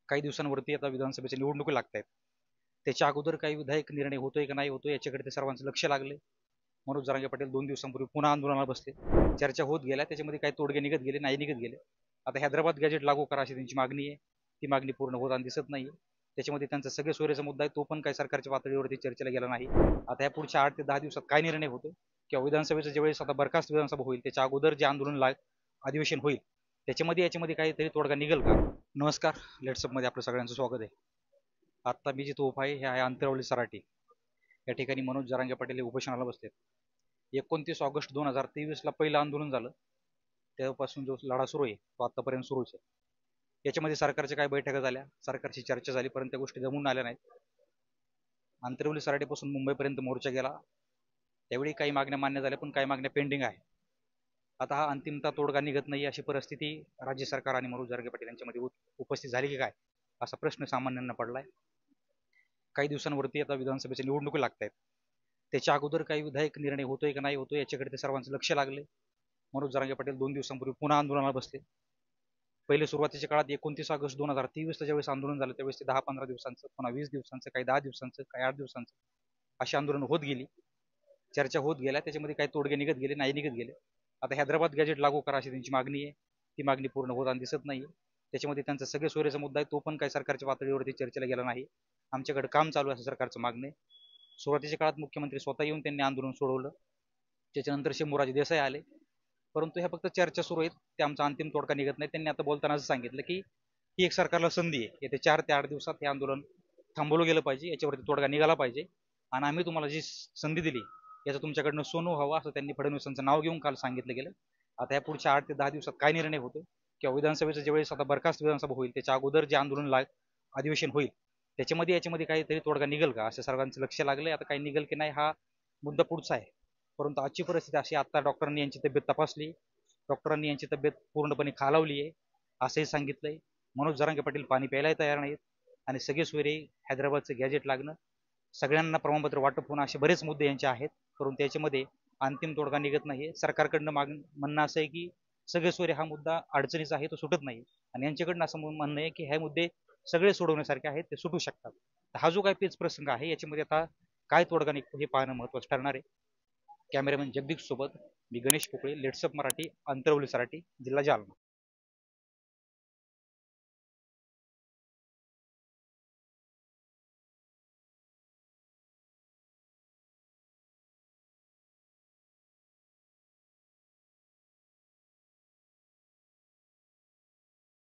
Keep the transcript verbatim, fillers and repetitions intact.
काही दिवसांवरती आता विधानसभेच्या निवडणुका लागत आहेत. त्याच्या अगोदर काही विधायक निर्णय होतोय का नाही होतोय याच्याकडे ते सर्वांचं लक्ष लागले. मनोज जरांगे पाटील दोन दिवसांपूर्वी पुन्हा आंदोलनाला बसले. चर्चा होत गेल्या, त्याच्यामध्ये काही तोडगे निघत गेले, नाही निघत गेले. आता हैदराबाद गॅजेट लागू करा अशी त्यांची मागणी आहे. ती मागणी पूर्ण होताना दिसत नाही. त्याच्यामध्ये त्यांचा सगळे सोयरेचा मुद्दा आहे, तो पण काही सरकारच्या पातळीवरती चर्चेला गेला नाही. आता या पुढच्या आठ ते दहा दिवसात काय निर्णय होतो किंवा विधानसभेचं ज्यावेळेस आता बरखास्त विधानसभा होईल त्याच्या अगोदर जे आंदोलन लाग अधिवेशन होईल त्याच्यामध्ये याच्यामध्ये काहीतरी तोडगा निघेल का? नमस्कार, लेट्सअपमध्ये आपलं सगळ्यांचं स्वागत आहे. आता मी जे तोफ आहे हे आहे अंतरवली सराटी या ठिकाणी मनोज जरांगे पाटील हे उपोषणाला बसलेत. एकोणतीस ऑगस्ट दोन हजार तेवीस ला पहिलं आंदोलन झालं, तेव्हापासून जो लढा सुरू आहे तो आतापर्यंत सुरूच आहे. याच्यामध्ये सरकारच्या काही बैठका झाल्या, सरकारची चर्चा झाली, परंतु त्या गोष्टी जमून आल्या नाहीत. अंतरवली सराटीपासून मुंबईपर्यंत मोर्चा गेला, त्यावेळी काही मागण्या मान्य झाल्या, पण काही मागण्या पेंडिंग आहे. आता हा अंतिमता तोडगा निघत नाही अशी परिस्थिती राज्य सरकार आणि मनोज जरांगे पाटील यांच्यामध्ये उपस्थित झाली की काय असा प्रश्न सामान्यांना पडलाय. काही दिवसांवरती आता विधानसभेच्या निवडणुका लागत आहेत. त्याच्या अगोदर काही विधायक निर्णय होतोय का नाही होतोय याच्याकडे ते सर्वांचं लक्ष लागले. मनोज जरांगे पाटील दोन दिवसांपूर्वी पुन्हा आंदोलनाला बसले. पहिले सुरुवातीच्या काळात एकोणतीस ऑगस्ट दोन हजार तेवीस ला ज्यावेळेस आंदोलन झालं त्यावेळेस ते दहा पंधरा दिवसांचं, पुन्हा वीस दिवसांचं, काही दहा दिवसांचं, काही आठ दिवसांचं अशी आंदोलन होत गेली. चर्चा होत गेल्या, त्याच्यामध्ये काही तोडगे निघत गेले, नाही निघत गेले. आता हैदराबाद गॅजेट लागू करा अशी त्यांची मागणी आहे. ती मागणी पूर्ण होताना दिसत नाही. त्याच्यामध्ये त्यांचा सगळे सोयरेचा मुद्दा आहे, तो पण काही सरकारच्या पातळीवरती चर्चेला गेला नाही. आमच्याकडे काम चालू आहे असं सरकारचं मागणे. सुरुवातीच्या काळात मुख्यमंत्री स्वतः येऊन त्यांनी आंदोलन सोडवलं. त्याच्यानंतर शंभूराजे देसाई आले, परंतु ह्या फक्त चर्चा सुरू आहेत, ते आमचा अंतिम तोडगा निघत नाही. त्यांनी आता बोलताना असं सांगितलं की ही एक सरकारला संधी आहे, येत्या चार ते आठ दिवसात हे आंदोलन थांबवलं गेलं पाहिजे, याच्यावरती तोडगा निघाला पाहिजे आणि आम्ही तुम्हाला जी संधी दिली याचं तुमच्याकडनं सोनं हवं असं त्यांनी फडणवीसांचं नाव घेऊन काल सांगितलं गेलं. आता या पुढच्या आठ ते दहा दिवसात काय निर्णय होतो किंवा विधानसभेचं ज्यावेळेस आता बरखास्त विधानसभा होईल त्याच्या अगोदर जे आंदोलन लाग अधिवेशन होईल त्याच्यामध्ये याच्यामध्ये काहीतरी तोडगा निघेल का असं सर्वांचं लक्ष लागलंय. आता काही निघेल की नाही हा मुद्दा पुढचा आहे, परंतु आजची परिस्थिती अशी, आता डॉक्टरांनी यांची तब्येत तपासली, डॉक्टरांनी यांची तब्येत पूर्णपणे खालावली आहे असंही सांगितलंय. मनोज जरांगे पाटील पाणी प्यायलाही तयार नाहीत आणि सगळे सोयरे हैदराबादचं गॅजेट लागणं, सगळ्यांना प्रमाणपत्र वाटप होणं असे बरेच मुद्दे यांचे आहेत, परंतु त्याच्यामध्ये अंतिम तोडगा निघत नाही. सरकारकडनं माग म्हणणं असं आहे की सगळे सोयरे हा मुद्दा अडचणीचा आहे, तो सुटत नाही आणि यांच्याकडनं असं म्हणणं आहे की हे मुद्दे सगळे सोडवण्यासारखे आहेत, ते सुटू शकतात. हा जो काही पेच प्रसंग आहे याच्यामध्ये आता काय तोडगा निघतो हे पाहणं महत्त्वाचं ठरणार आहे. कॅमेरामॅन जगदीश सोबत मी गणेश पोकळे, लेट्सअप मराठी, अंतरवली सराटी, जिल्हा जालना.